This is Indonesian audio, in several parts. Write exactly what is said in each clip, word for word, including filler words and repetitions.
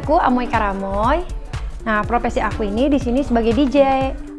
aku Amoy Karamoy. Nah, profesi aku ini di sini sebagai D J.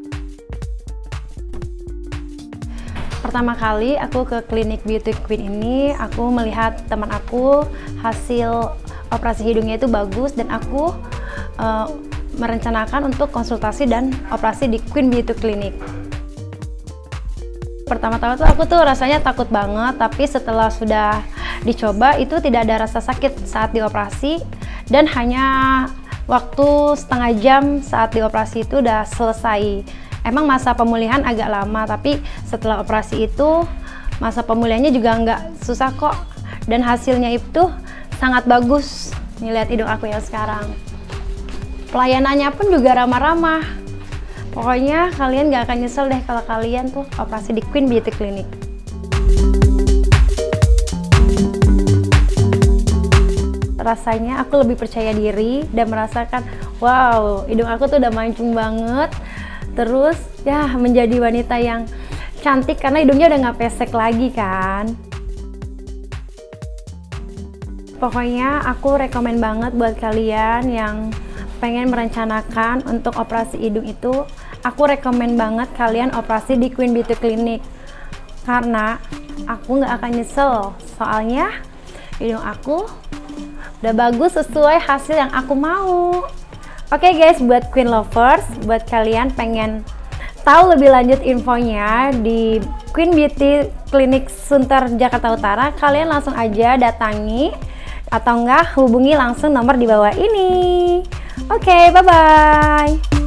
Pertama kali aku ke klinik Beauty Queen ini, aku melihat teman aku hasil operasi hidungnya itu bagus dan aku uh, merencanakan untuk konsultasi dan operasi di Queen Beauty Clinic. Pertama-tama tuh aku tuh rasanya takut banget, tapi setelah sudah dicoba itu tidak ada rasa sakit saat dioperasi dan hanya waktu setengah jam saat dioperasi itu udah selesai. Emang masa pemulihan agak lama, tapi setelah operasi itu masa pemulihannya juga nggak susah kok, dan hasilnya itu sangat bagus. Nih, lihat hidung aku yang sekarang. Pelayanannya pun juga ramah-ramah. Pokoknya kalian nggak akan nyesel deh kalau kalian tuh operasi di Queen Beauty Clinic. Rasanya aku lebih percaya diri dan merasakan, wow, hidung aku tuh udah mancung banget. Terus ya menjadi wanita yang cantik karena hidungnya udah nggak pesek lagi kan. Pokoknya aku rekomen banget buat kalian yang pengen merencanakan untuk operasi hidung itu. Aku rekomen banget kalian operasi di Queen Beauty Clinic karena aku nggak akan nyesel, soalnya hidung aku udah bagus sesuai hasil yang aku mau. Oke okay guys, buat Queen Lovers, buat kalian pengen tahu lebih lanjut infonya di Queen Beauty Clinic Sunter Jakarta Utara, kalian langsung aja datangi atau enggak hubungi langsung nomor di bawah ini. Oke, okay, bye-bye.